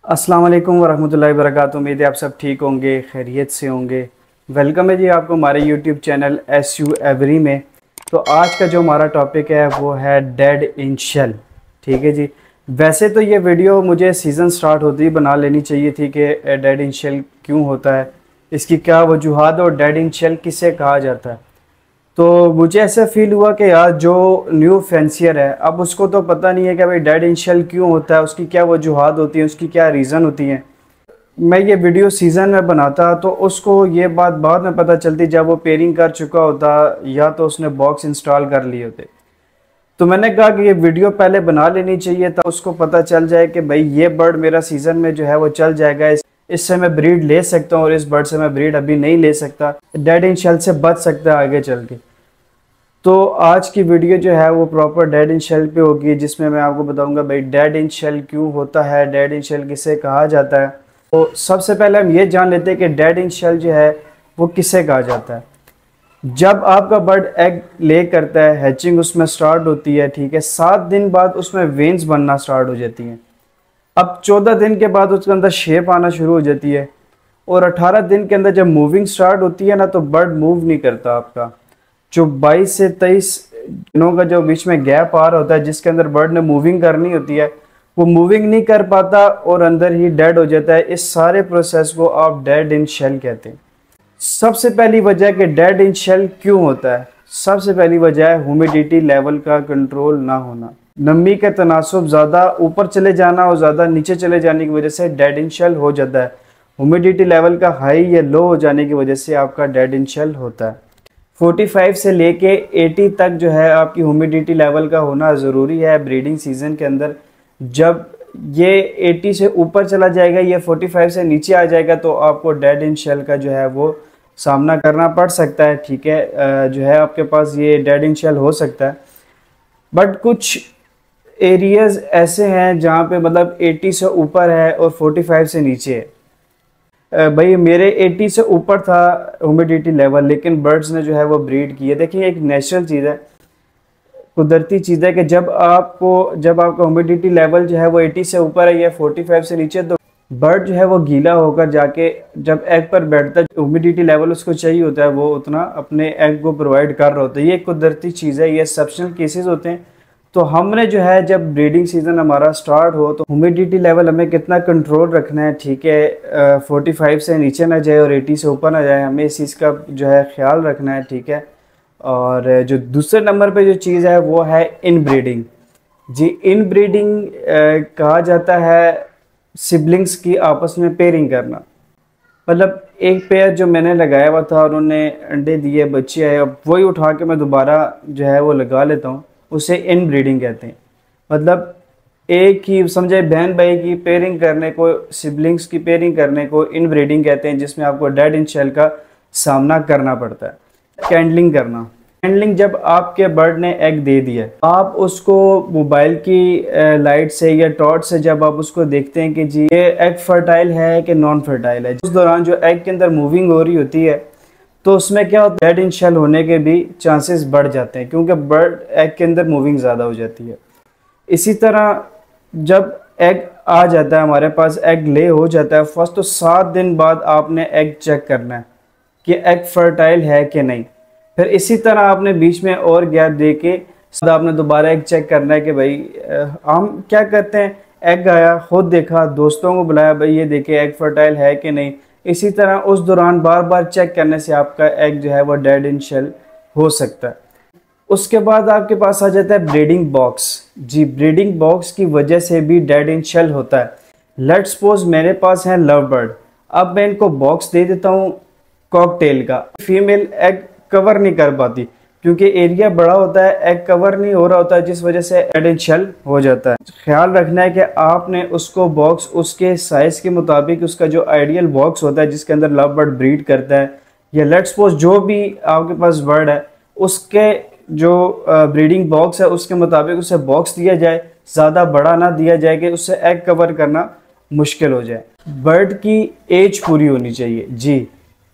अस्सलाम वालेकुम वरहमतुल्लाहि वबरकातुहू। उम्मीद है आप सब ठीक होंगे, खैरियत से होंगे। वेलकम है जी आपको हमारे यूट्यूब चैनल SU एवरी में। तो आज का जो हमारा टॉपिक है वो है डेड इन शेल। ठीक है जी। वैसे तो ये वीडियो मुझे सीज़न स्टार्ट होते ही बना लेनी चाहिए थी कि डेड इन शेल क्यों होता है, इसकी क्या वजूहात और डेड इन शेल किसे कहा जाता है। तो मुझे ऐसा फील हुआ कि यार जो न्यू फैंसियर है अब उसको तो पता नहीं है कि भाई डेड इन शेल क्यों होता है, उसकी क्या वजूहात होती हैं, उसकी क्या रीज़न होती हैं। मैं ये वीडियो सीज़न में बनाता तो उसको ये बात बाद में पता चलती जब वो पेयरिंग कर चुका होता या तो उसने बॉक्स इंस्टॉल कर लिए होते। तो मैंने कहा कि ये वीडियो पहले बना लेनी चाहिए था, उसको पता चल जाए कि भाई ये बर्ड मेरा सीज़न में जो है वो चल जाएगा, इससे मैं ब्रीड ले सकता हूँ और इस बर्ड से मैं ब्रीड अभी नहीं ले सकता, डेड इन शेल से बच सकता है आगे चल के। तो आज की वीडियो जो है वो प्रॉपर डेड इन शेल पे होगी, जिसमें मैं आपको बताऊंगा भाई डेड इन शेल क्यों होता है, डेड इन शेल किसे कहा जाता है। तो सबसे पहले हम ये जान लेते हैं कि डेड इन शेल जो है वो किसे कहा जाता है। जब आपका बर्ड एग ले करता है, हैचिंग उसमें स्टार्ट होती है, ठीक है, 7 दिन बाद उसमें वेन्स बनना स्टार्ट हो जाती हैं। अब 14 दिन के बाद उसके अंदर शेप आना शुरू हो जाती है और 18 दिन के अंदर जब मूविंग स्टार्ट होती है ना तो बर्ड मूव नहीं करता आपका। जो 22 से 23 दिनों का जो बीच में गैप आ रहा होता है जिसके अंदर बर्ड ने मूविंग करनी होती है, वो मूविंग नहीं कर पाता और अंदर ही डेड हो जाता है। इस सारे प्रोसेस को आप डेड इन शेल कहते हैं। सबसे पहली वजह कि डेड इन शेल क्यों होता है, सबसे पहली वजह है ह्यूमिडिटी लेवल का कंट्रोल ना होना। नमी का तनासुब ज़्यादा ऊपर चले जाना और ज़्यादा नीचे चले जाने की वजह से डेड इन शेल हो जाता है। ह्यूमिडिटी लेवल का हाई या लो हो जाने की वजह से आपका डेड इन शेल होता है। 45 से लेके 80 तक जो है आपकी ह्यूमिडिटी लेवल का होना ज़रूरी है ब्रीडिंग सीजन के अंदर। जब ये 80 से ऊपर चला जाएगा, ये 45 से नीचे आ जाएगा तो आपको डेड इन शेल का जो है वो सामना करना पड़ सकता है। ठीक है, जो है आपके पास ये डेड इन शेल हो सकता है। बट कुछ एरियाज ऐसे हैं जहाँ पे मतलब 80 से ऊपर है और 45 से नीचे है। भाई मेरे 80 से ऊपर था ह्यूमिडिटी लेवल, लेकिन बर्ड्स ने जो है वो ब्रीड की है। देखिए एक नेचुरल चीज़ है, कुदरती चीज़ है कि जब आपका ह्यूमिडिटी लेवल जो है वो 80 से ऊपर है या 45 से नीचे, तो बर्ड जो है वो गीला होकर जाके जब एग पर बैठता है, ह्यूमिडिटी लेवल उसको चाहिए होता है, वो उतना अपने एग को प्रोवाइड कर रहा होता है। ये कुदरती चीज़ है, ये एक्सेप्शनल केसेस होते हैं। तो हमने जो है जब ब्रीडिंग सीजन हमारा स्टार्ट हो तो ह्यूमिडिटी लेवल हमें कितना कंट्रोल रखना है, ठीक है, 45 से नीचे ना जाए और 80 से ऊपर ना जाए, हमें इस चीज़ का जो है ख्याल रखना है। ठीक है, और जो दूसरे नंबर पे जो चीज़ है वो है इन ब्रीडिंग। जी, इन ब्रीडिंग कहा जाता है सिबलिंग्स की आपस में पेयरिंग करना। मतलब एक पेयर जो मैंने लगाया हुआ था और उन्होंने अंडे दिए, बच्चे आए, अब वही उठा के मैं दोबारा जो है वो लगा लेता हूँ, उसे इन ब्रीडिंग कहते हैं। मतलब एक ही समझे बहन भाई की पेयरिंग करने को, सिबलिंग्स की पेयरिंग करने को इन ब्रीडिंग कहते हैं, जिसमें आपको डेड इन शेल का सामना करना पड़ता है। कैंडलिंग करना, कैंडलिंग जब आपके बर्ड ने एग दे दिया, आप उसको मोबाइल की लाइट से या टॉर्च से जब आप उसको देखते हैं कि जी ये एग फर्टाइल है कि नॉन फर्टाइल है, उस दौरान जो एग के अंदर मूविंग हो रही होती है तो उसमें क्या होता है, डेड इन शेल होने के भी चांसेस बढ़ जाते हैं, क्योंकि बर्ड एग के अंदर मूविंग ज़्यादा हो जाती है। इसी तरह जब एग आ जाता है हमारे पास, एग ले हो जाता है फर्स्ट, तो 7 दिन बाद आपने एग चेक करना है कि एग फर्टाइल है कि नहीं। फिर इसी तरह आपने बीच में और गैप दे के आपने दोबारा एग चेक करना है कि भाई हम क्या करते हैं, एग आया, खुद देखा, दोस्तों को बुलाया, भाई ये देखे एग फर्टाइल है कि नहीं। इसी तरह उस दौरान बार बार चेक करने से आपका एग जो है वो डेड इन शेल हो सकता है। उसके बाद आपके पास आ जाता है ब्रीडिंग बॉक्स। जी, ब्रीडिंग बॉक्स की वजह से भी डेड इन शेल होता है। लेट्स सपोज मेरे पास है लव बर्ड, अब मैं इनको बॉक्स दे देता हूँ कॉकटेल का, फीमेल एग कवर नहीं कर पाती क्योंकि एरिया बड़ा होता है, एग कवर नहीं हो रहा होता है, जिस वजह से डेड इन शेल हो जाता है। ख्याल रखना है कि आपने उसको बॉक्स उसके साइज के मुताबिक, उसका जो आइडियल बॉक्स होता है जिसके अंदर लव बर्ड ब्रीड करता है, या लेट्स सपोज जो भी आपके पास बर्ड है उसके जो ब्रीडिंग बॉक्स है उसके मुताबिक उसे बॉक्स दिया जाए, ज़्यादा बड़ा ना दिया जाए कि उससे एग कवर करना मुश्किल हो जाए। बर्ड की एज पूरी होनी चाहिए। जी,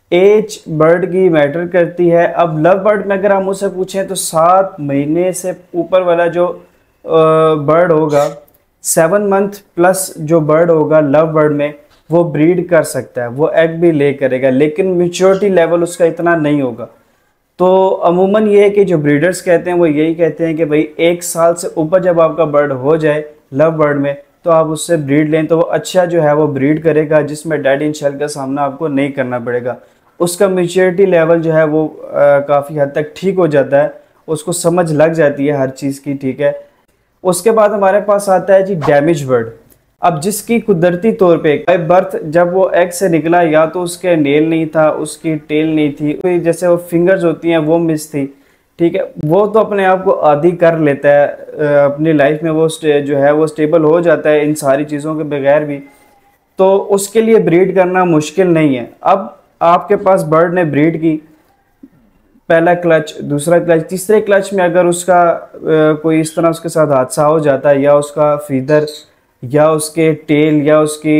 एज बर्ड की मैटर करती है। अब लव बर्ड में अगर हम उससे पूछें तो 7 महीने से ऊपर वाला जो बर्ड होगा 7 मंथ प्लस जो बर्ड होगा लव बर्ड में वो ब्रीड कर सकता है, वो एग भी ले करेगा, लेकिन मैच्योरिटी लेवल उसका इतना नहीं होगा। तो अमूमन ये है कि जो ब्रीडर्स कहते हैं वो यही कहते हैं कि भाई 1 साल से ऊपर जब आपका बर्ड हो जाए लव बर्ड में तो आप उससे ब्रीड लें, तो वो अच्छा जो है वो ब्रीड करेगा, जिसमें डेड इन शेल का सामना आपको नहीं करना पड़ेगा। उसका मैच्योरिटी लेवल जो है वो काफ़ी हद तक ठीक हो जाता है, उसको समझ लग जाती है हर चीज़ की, ठीक है। उसके बाद हमारे पास आता है जी डैमेज बर्ड। अब जिसकी कुदरती तौर पे बाय बर्थ जब वो एग से निकला या तो उसके नेल नहीं था, उसकी टेल नहीं थी, जैसे वो फिंगर्स होती हैं वो मिस थी, ठीक है, वो तो अपने आप को आदी कर लेता है, अपनी लाइफ में वो जो है वो स्टेबल हो जाता है इन सारी चीज़ों के बगैर भी, तो उसके लिए ब्रीड करना मुश्किल नहीं है। अब आपके पास बर्ड ने ब्रीड की, पहला क्लच, दूसरा क्लच, तीसरे क्लच में अगर उसका कोई इस तरह उसके साथ हादसा हो जाता है, या उसका फीदर या उसके टेल या उसकी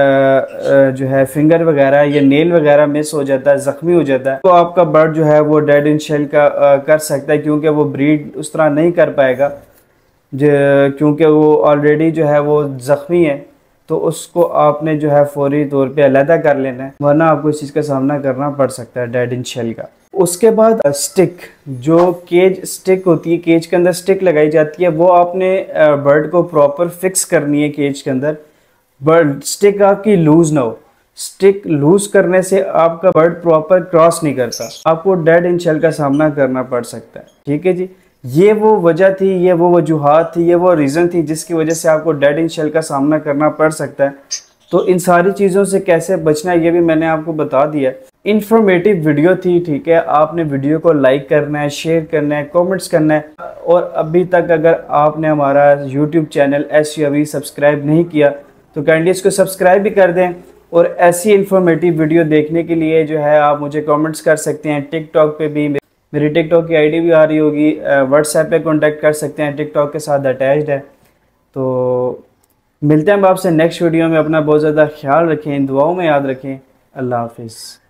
जो है फिंगर वगैरह या नेल वगैरह मिस हो जाता है, ज़ख्मी हो जाता है, तो आपका बर्ड जो है वो डेड इन शेल का कर सकता है, क्योंकि वो ब्रीड उस तरह नहीं कर पाएगा, क्योंकि वो ऑलरेडी जो है वो ज़ख्मी है। तो उसको आपने जो है फौरी तौर पे अलहदा कर लेना है, वरना आपको इस चीज़ का सामना करना पड़ सकता है डेड इन शेल का। उसके बाद स्टिक, जो केज स्टिक होती है, केज के अंदर स्टिक लगाई जाती है, वो आपने बर्ड को प्रॉपर फिक्स करनी है केज के अंदर। बर्ड स्टिक आपकी लूज ना हो, स्टिक लूज करने से आपका बर्ड प्रॉपर क्रॉस नहीं करता, आपको डेड इन शेल का सामना करना पड़ सकता है, ठीक है जी। ये वो वजह थी, ये वो वजूहात थी, ये वो रीज़न थी जिसकी वजह से आपको डेड इन शेल का सामना करना पड़ सकता है। तो इन सारी चीज़ों से कैसे बचना है ये भी मैंने आपको बता दिया। इन्फॉर्मेटिव वीडियो थी, ठीक है, आपने वीडियो को लाइक करना है, शेयर करना है, कमेंट्स करना है, और अभी तक अगर आपने हमारा यूट्यूब चैनल SU सब्सक्राइब नहीं किया तो काइंडली इसको सब्सक्राइब भी कर दें। और ऐसी इन्फॉर्मेटिव वीडियो देखने के लिए जो है आप मुझे कमेंट्स कर सकते हैं, टिकटॉक पे भी मेरी टिकटॉक की ID भी आ रही होगी, व्हाट्सएप पे कांटेक्ट कर सकते हैं, टिकटॉक के साथ अटैच्ड है। तो मिलते हैं हम आपसे नेक्स्ट वीडियो में। अपना बहुत ज़्यादा ख्याल रखें, दुआओं में याद रखें। अल्लाह हाफिज़।